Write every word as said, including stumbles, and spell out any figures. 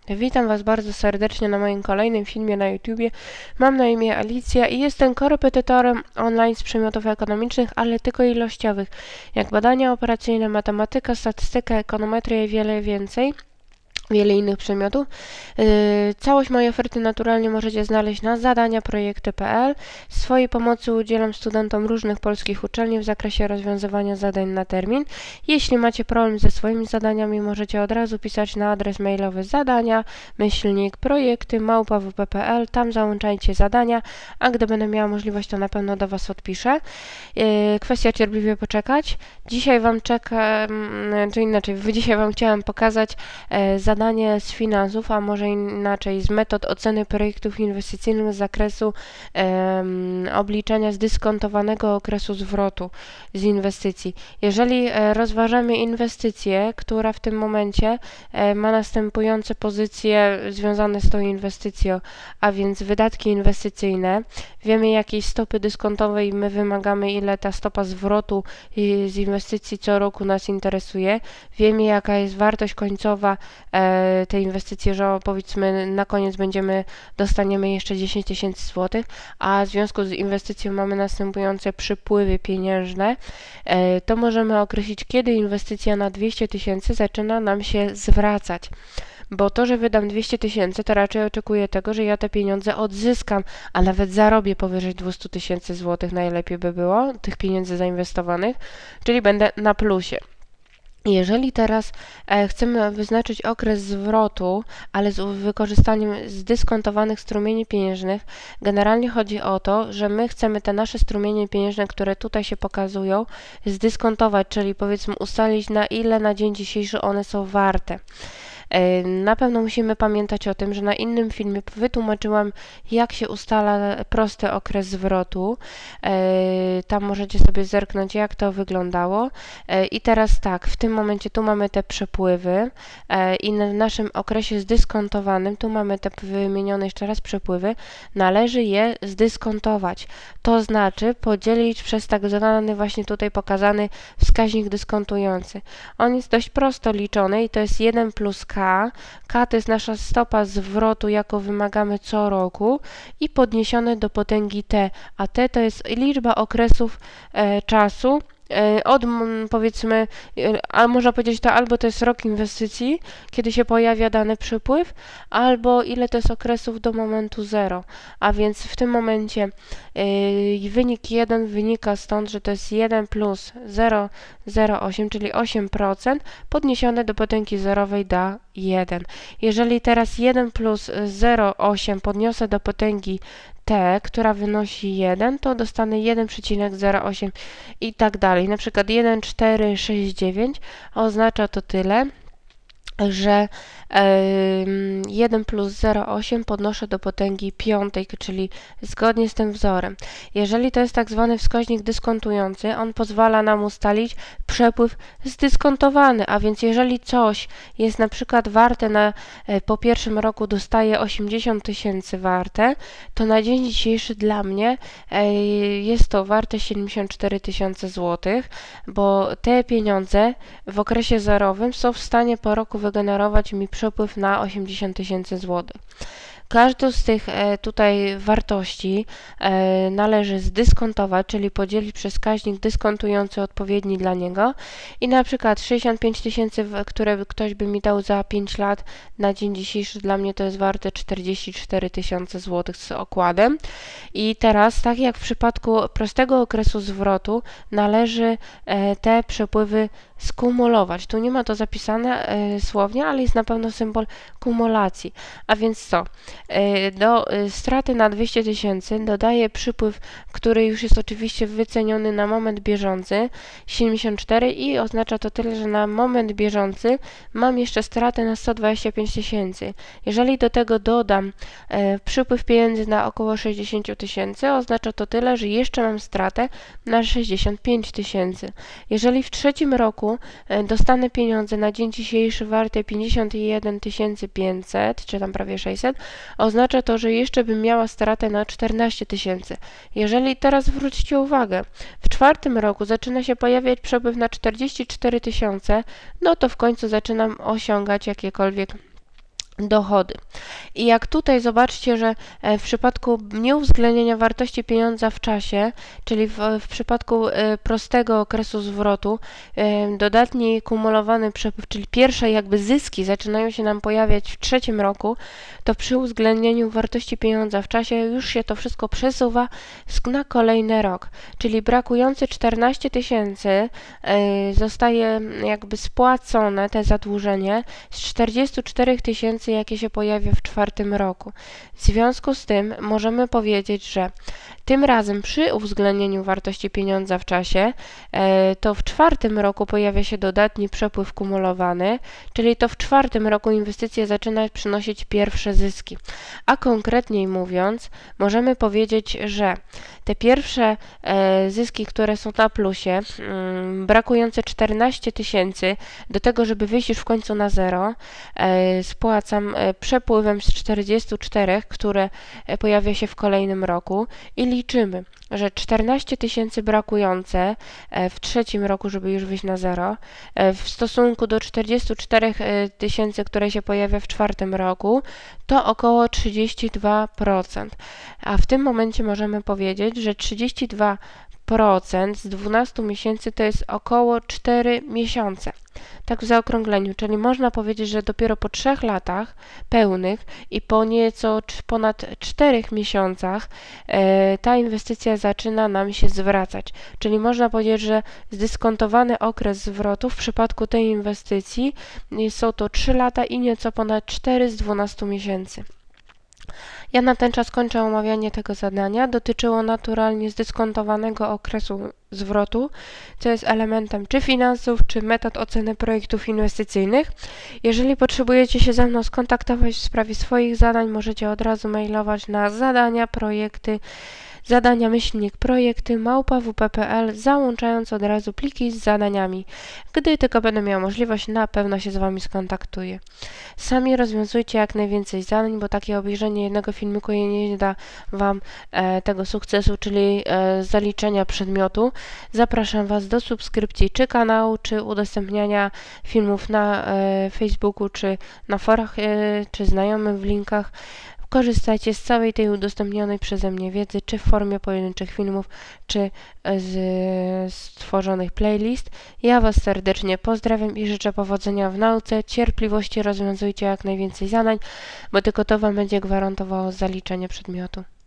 Witam Was bardzo serdecznie na moim kolejnym filmie na YouTubie. Mam na imię Alicja i jestem korepetytorem online z przedmiotów ekonomicznych, ale tylko ilościowych, jak badania operacyjne, matematyka, statystyka, ekonometria i wiele więcej. Wiele innych przedmiotów. Yy, całość mojej oferty naturalnie możecie znaleźć na zadania projekty kropka p l. Swojej pomocy udzielam studentom różnych polskich uczelni w zakresie rozwiązywania zadań na termin. Jeśli macie problem ze swoimi zadaniami, możecie od razu pisać na adres mailowy zadania, myślnik, projekty, małpa w p kropka p l. Tam załączajcie zadania, a gdy będę miała możliwość, to na pewno do Was odpiszę. Yy, kwestia cierpliwie poczekać. Dzisiaj Wam czekam, czy inaczej, dzisiaj Wam chciałam pokazać yy, zadania Zadanie z finansów, a może inaczej z metod oceny projektów inwestycyjnych z zakresu um, obliczenia zdyskontowanego okresu zwrotu z inwestycji. Jeżeli e, rozważamy inwestycję, która w tym momencie e, ma następujące pozycje związane z tą inwestycją, a więc wydatki inwestycyjne, wiemy jakiej stopy dyskontowej my wymagamy, ile ta stopa zwrotu z inwestycji co roku nas interesuje, wiemy jaka jest wartość końcowa e, te inwestycje, że powiedzmy na koniec będziemy, dostaniemy jeszcze dziesięć tysięcy złotych, a w związku z inwestycją mamy następujące przypływy pieniężne, to możemy określić, kiedy inwestycja na dwieście tysięcy zaczyna nam się zwracać. Bo to, że wydam dwieście tysięcy, to raczej oczekuję tego, że ja te pieniądze odzyskam, a nawet zarobię powyżej dwieście tysięcy złotych, najlepiej by było, tych pieniędzy zainwestowanych, czyli będę na plusie. Jeżeli teraz e, chcemy wyznaczyć okres zwrotu, ale z wykorzystaniem zdyskontowanych strumieni pieniężnych, generalnie chodzi o to, że my chcemy te nasze strumienie pieniężne, które tutaj się pokazują, zdyskontować, czyli powiedzmy ustalić, na ile na dzień dzisiejszy one są warte. Na pewno musimy pamiętać o tym, że na innym filmie wytłumaczyłam, jak się ustala prosty okres zwrotu. Tam możecie sobie zerknąć, jak to wyglądało. I teraz tak, w tym momencie tu mamy te przepływy i na naszym okresie zdyskontowanym, tu mamy te wymienione jeszcze raz przepływy, należy je zdyskontować. To znaczy podzielić przez tak zwany właśnie tutaj pokazany wskaźnik dyskontujący. On jest dość prosto liczony i to jest jeden plus K. K to jest nasza stopa zwrotu, jaką wymagamy co roku i podniesione do potęgi T, a T to jest liczba okresów e, czasu, od powiedzmy, a można powiedzieć to albo to jest rok inwestycji, kiedy się pojawia dany przepływ, albo ile to jest okresów do momentu zero. A więc w tym momencie yy, wynik jeden wynika stąd, że to jest jeden plus zero przecinek zero osiem, czyli osiem procent podniesione do potęgi zerowej da jeden. Jeżeli teraz jeden plus zero przecinek osiem podniosę do potęgi T, która wynosi jeden, to dostanę jeden przecinek zero osiem i tak dalej. Na przykład jeden przecinek cztery sześć dziewięć oznacza to tyle, że jeden plus zero przecinek osiem podnoszę do potęgi piątej, czyli zgodnie z tym wzorem. Jeżeli to jest tak zwany wskaźnik dyskontujący, on pozwala nam ustalić przepływ zdyskontowany, a więc jeżeli coś jest na przykład warte na, po pierwszym roku dostaje osiemdziesiąt tysięcy warte, to na dzień dzisiejszy dla mnie jest to warte siedemdziesiąt cztery tysiące złotych, bo te pieniądze w okresie zerowym są w stanie po roku wygenerować mi przepływ na osiemdziesiąt tysięcy złotych. Każdą z tych e, tutaj wartości e, należy zdyskontować, czyli podzielić przez wskaźnik dyskontujący odpowiedni dla niego i na przykład sześćdziesiąt pięć tysięcy, które ktoś by mi dał za pięć lat, na dzień dzisiejszy dla mnie to jest warte czterdzieści cztery tysiące złotych z okładem. I teraz, tak jak w przypadku prostego okresu zwrotu, należy e, te przepływy skumulować. Tu nie ma to zapisane e, słownie, ale jest na pewno symbol kumulacji. A więc co? Do straty na dwieście tysięcy dodaję przypływ, który już jest oczywiście wyceniony na moment bieżący, siedemdziesiąt cztery, i oznacza to tyle, że na moment bieżący mam jeszcze stratę na sto dwadzieścia pięć tysięcy. Jeżeli do tego dodam e, przypływ pieniędzy na około sześćdziesiąt tysięcy, oznacza to tyle, że jeszcze mam stratę na sześćdziesiąt pięć tysięcy. Jeżeli w trzecim roku e, dostanę pieniądze na dzień dzisiejszy warte pięćdziesiąt jeden tysięcy pięćset, czy tam prawie sześćset, oznacza to, że jeszcze bym miała stratę na czternaście tysięcy. Jeżeli teraz zwróćcie uwagę, w czwartym roku zaczyna się pojawiać przepływ na czterdzieści cztery tysiące, no to w końcu zaczynam osiągać jakiekolwiek dochody. I jak tutaj zobaczcie, że w przypadku nieuwzględnienia wartości pieniądza w czasie, czyli w, w przypadku prostego okresu zwrotu, dodatni kumulowany przepływ, czyli pierwsze jakby zyski zaczynają się nam pojawiać w trzecim roku, to przy uwzględnieniu wartości pieniądza w czasie już się to wszystko przesuwa na kolejny rok. Czyli brakujące czternaście tysięcy zostaje jakby spłacone, te zadłużenie, z czterdziestu czterech tysięcy, jakie się pojawia w czwartym roku. W związku z tym możemy powiedzieć, że tym razem przy uwzględnieniu wartości pieniądza w czasie, to w czwartym roku pojawia się dodatni przepływ kumulowany, czyli to w czwartym roku inwestycja zaczyna przynosić pierwsze zyski. A konkretniej mówiąc, możemy powiedzieć, że te pierwsze zyski, które są na plusie, brakujące czternaście tysięcy, do tego, żeby wyjść już w końcu na zero, spłacam przepływem z czterdziestu czterech, które pojawia się w kolejnym roku i liczymy, że czternaście tysięcy brakujące w trzecim roku, żeby już wyjść na zero, w stosunku do czterdziestu czterech tysięcy, które się pojawia w czwartym roku, to około trzydzieści dwa procent. A w tym momencie możemy powiedzieć, że trzydzieści dwa procent z dwunastu miesięcy to jest około cztery miesiące. Tak w zaokrągleniu, czyli można powiedzieć, że dopiero po trzech latach pełnych i po nieco ponad czterech miesiącach e, ta inwestycja zaczyna nam się zwracać. Czyli można powiedzieć, że zdyskontowany okres zwrotu w przypadku tej inwestycji są to trzy lata i nieco ponad cztery z dwunastu miesięcy. Ja na ten czas kończę omawianie tego zadania. Dotyczyło naturalnie zdyskontowanego okresu zwrotu, co jest elementem czy finansów, czy metod oceny projektów inwestycyjnych. Jeżeli potrzebujecie się ze mną skontaktować w sprawie swoich zadań, możecie od razu mailować na zadania, projekty, zadania myślnik projekty małpa w p kropka p l, załączając od razu pliki z zadaniami. Gdy tylko będę miała możliwość, na pewno się z Wami skontaktuję. Sami rozwiązujcie jak najwięcej zadań, bo takie obejrzenie jednego filmiku nie da Wam e, tego sukcesu, czyli e, zaliczenia przedmiotu. Zapraszam Was do subskrypcji czy kanału, czy udostępniania filmów na e, Facebooku, czy na forach, e, czy znajomym w linkach. Korzystajcie z całej tej udostępnionej przeze mnie wiedzy, czy w formie pojedynczych filmów, czy z stworzonych playlist. Ja Was serdecznie pozdrawiam i życzę powodzenia w nauce, cierpliwości, rozwiązujcie jak najwięcej zadań, bo tylko to Wam będzie gwarantowało zaliczenie przedmiotu.